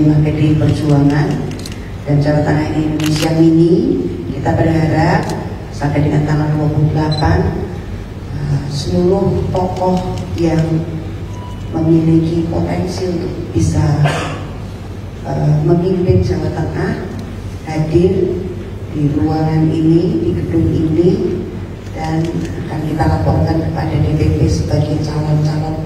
5 PDI Perjuangan dan Jawa Tengah Indonesia Mini. Kita berharap sampai dengan tanggal 28 seluruh tokoh yang memiliki potensi untuk bisa memimpin Jawa Tengah hadir di ruangan ini, di gedung ini, dan akan kita laporkan kepada DPP sebagai calon-calon